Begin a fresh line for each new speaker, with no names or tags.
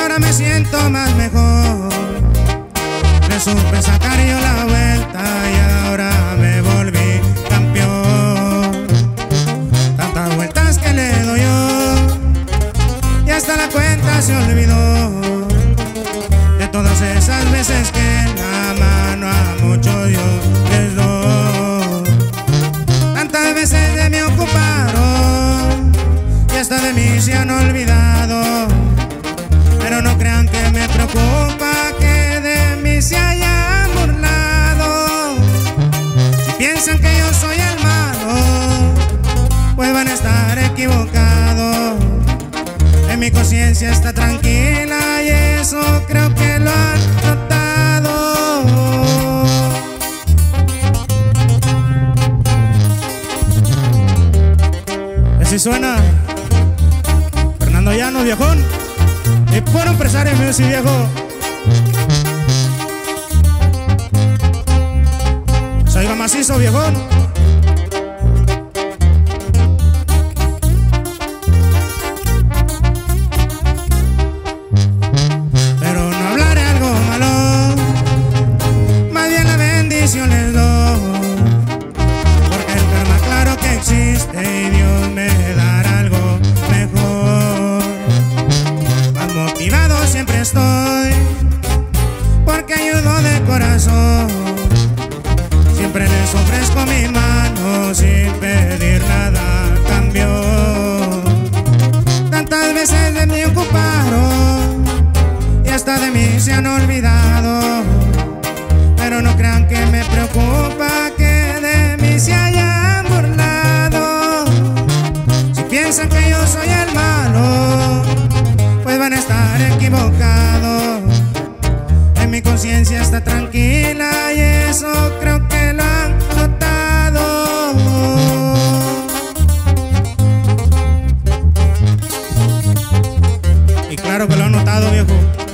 ahora me siento más mejor. Le supe sacar yo la vuelta y ahora me volví campeón. Tantas vueltas que le doy yo y hasta la cuenta se olvidó de todas esas veces que la mano a muchos yo les doy. Tantas veces de mí ocuparon y hasta de mí se han olvidado, pero no crean que me preocupa que de mí se hayan burlado. Si piensan que yo soy el malo, pues van a estar equivocados. En mi conciencia está tranquila y eso creo que lo han notado. Así suena Fernando Llanos, viejón, y puro empresario music, viejo. Soy macizo, viejón. Pero no hablaré algo malo, más bien la bendición les doy, porque el karma claro que existe y Dios me dará algo mejor. Más motivado siempre estoy, porque ayudo de corazón. Siempre les ofrezco mi mano sin pedir nada a cambio. Tantas veces de mí ocuparon y hasta de mí se han olvidado, pero no crean que me preocupa que de mí se hayan burlado. Si piensan que yo soy el malo, pues van a estar equivocados. En mi conciencia está tranquila y eso creo que lo han notado. Y claro que lo han notado, viejo.